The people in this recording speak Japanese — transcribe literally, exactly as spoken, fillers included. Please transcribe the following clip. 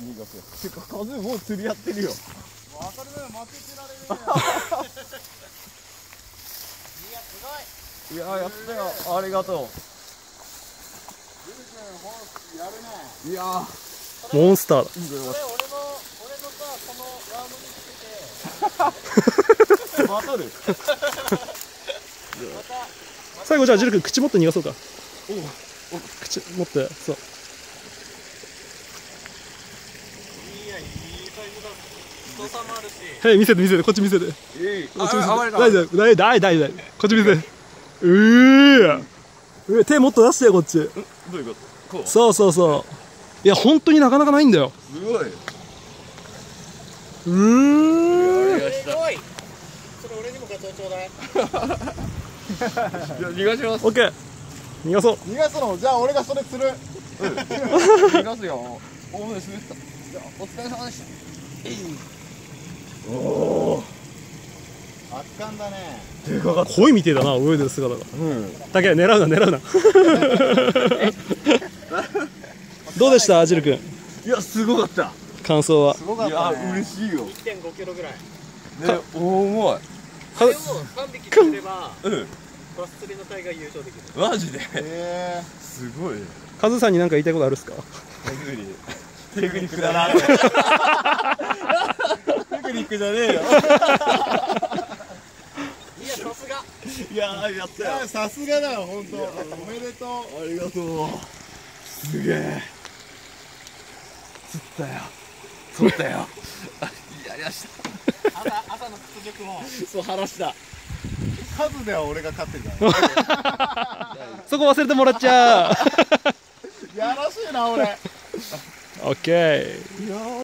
逃がすよ。てかカズもう釣りやってるよ。 当たり前負けてられるね。いやすごい。 いややったよ。ありがとう。 やるね。 いやモンスターだ。 これ俺の俺のさこのワームにつけて。 またる。 また。 最後じゃあジル君口持って逃がそうか。おお口持ってそう。 いやいいタイムだ。人さもあるし。 はい見せて見せてこっち見せて。 いい。 こっち見せて。 あ、あ、 大丈夫大丈夫大丈夫。こっち見せて。うーえ手もっと出してよこっち。 どういうこと？こう。 そうそうそう。いや本当になかなかないんだよ。 すごい。 うーん。 すごい。それ俺にもガチョウちょうだい。 じゃあ逃がします。 オッケー。逃がそう。 逃がすの。じゃあ俺がそれ釣る。 逃がすよ。おお、滑った。じゃあお疲れ様でした。おお。 圧巻だね。 でかかった。 鯉みてえだな泳いでる姿が。 うん。 だけど狙うな狙うな。どうでしたジル君？ いやすごかった。 感想は。 すごかっいやたね。 嬉しいよ。 いってんごキロぐらい。 ね、重い。 あれをさんびき釣ればうん。 バス釣りの大会優勝できる。 マジで。 へえ。 すごい。 カズさんに何か言いたいことあるっすか？ テクニック。テクニックだな。テクニックじゃねえよ。 いやさすが。 いやーやったよ。 さすがだよ本当。おめでとう。 ありがとう。すげえ。釣ったよ。釣ったよ。やりました。 朝朝の屈辱もそう話した。 数では俺が勝ってるからね。 そこ忘れてもらっちゃう。 やらしいな俺。 オッケー。 いやー